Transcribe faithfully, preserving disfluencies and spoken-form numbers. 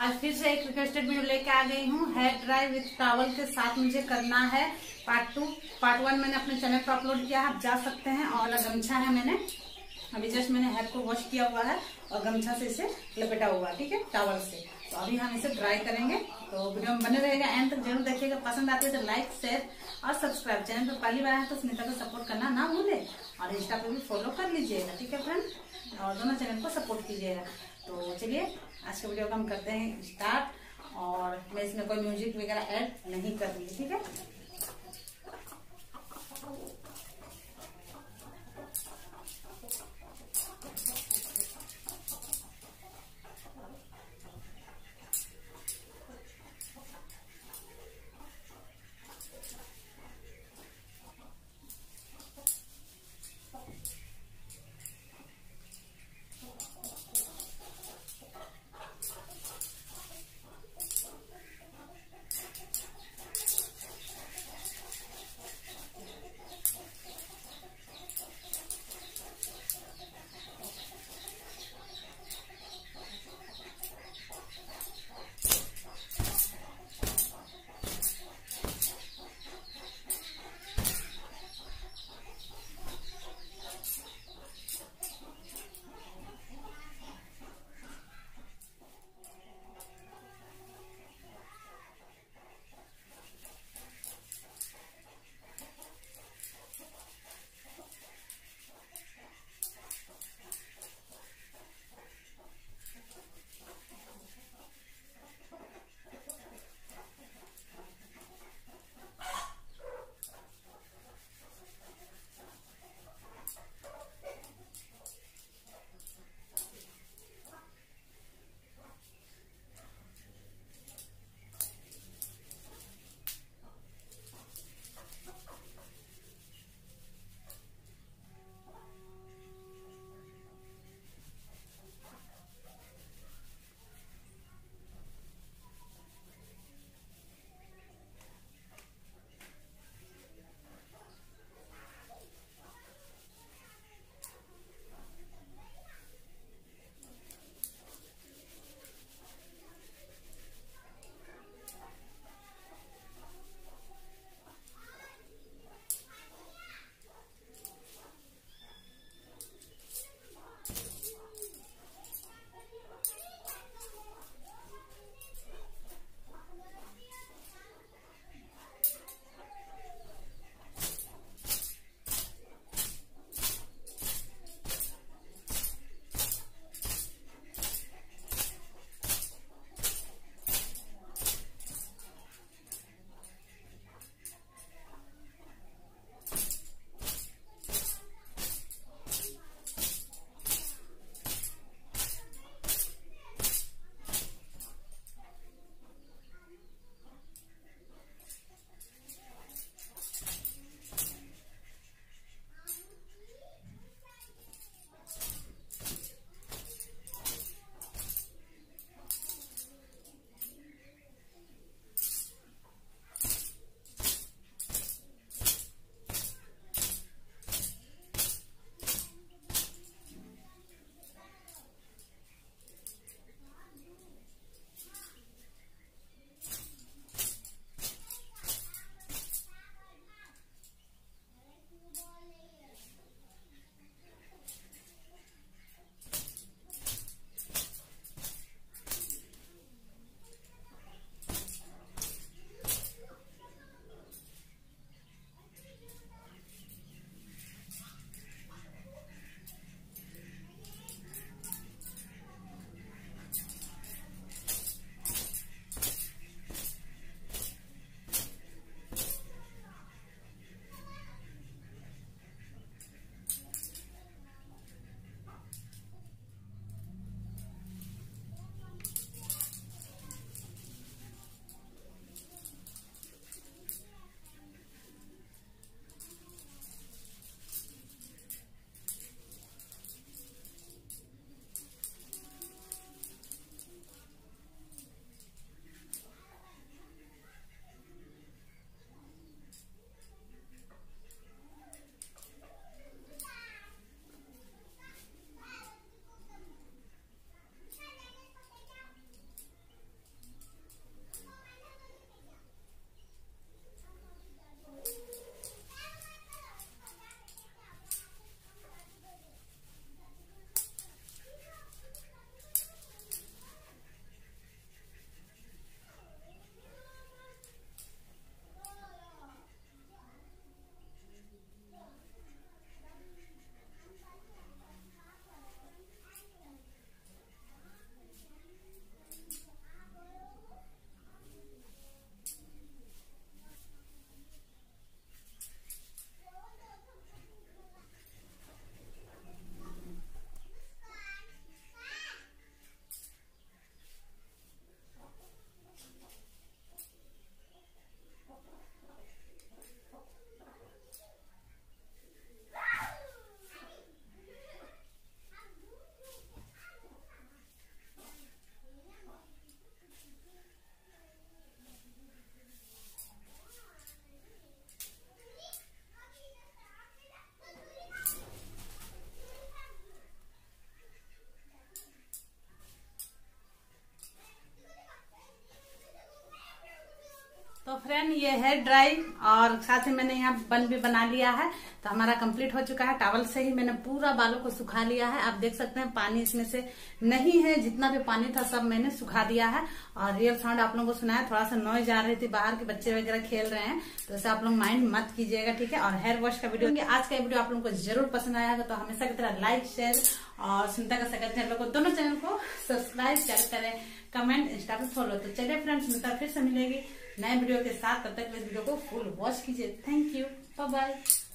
आज फिर से एक रिक्वेस्टेड वीडियो लेके आ गई हूँ। हेयर ड्राई विथ टॉवल के साथ मुझे करना है पार्ट टू। पार्ट वन मैंने अपने चैनल पर अपलोड किया है, आप जा सकते हैं। और गमछा है, मैंने अभी जस्ट मैंने हेयर को वॉश किया हुआ है और गमछा से इसे लपेटा हुआ है, ठीक है, टॉवल से। तो अभी हम इसे ड्राई करेंगे, तो वीडियो में बने रहेगा, एंड तक जरूर देखिएगा। पसंद आती है तो लाइक, शेयर और सब्सक्राइब। चैनल पर पहली बार है तो सुनीता को सपोर्ट करना ना भूले और इंस्टा पे भी फॉलो कर लीजिएगा, ठीक है फ्रेंड, और दोनों चैनल को सपोर्ट कीजिएगा। तो चलिए आज के वीडियो को हम करते हैं स्टार्ट। और मैं इसमें कोई म्यूजिक वगैरह ऐड नहीं कर रही, ठीक है। फ्रेंड ये हेयर ड्राई और साथ ही मैंने यहाँ बन भी बना लिया है, तो हमारा कंप्लीट हो चुका है। टॉवल से ही मैंने पूरा बालों को सुखा लिया है। आप देख सकते हैं पानी इसमें से नहीं है, जितना भी पानी था सब मैंने सुखा दिया है। और रियल साउंड आप लोगों को सुनाया, थोड़ा सा नॉइज आ रही थी, बाहर के बच्चे वगैरह खेल रहे हैं, तो ऐसे आप लोग माइंड मत कीजिएगा, ठीक है। और हेयर वॉश का वीडियो, आज का वीडियो आप लोगों को जरूर पसंद आया होगा, तो हमेशा की तरह लाइक शेयर और सुनीता का सकल चैनल को, दोनों चैनल को सब्सक्राइब करें, कमेंट, इंस्टा पे फॉलो। तो चलिए फ्रेंड्स, सुनीता फिर से मिलेगी नए वीडियो के साथ, तब तक इस वीडियो को फुल वॉच कीजिए। Thank you, bye bye.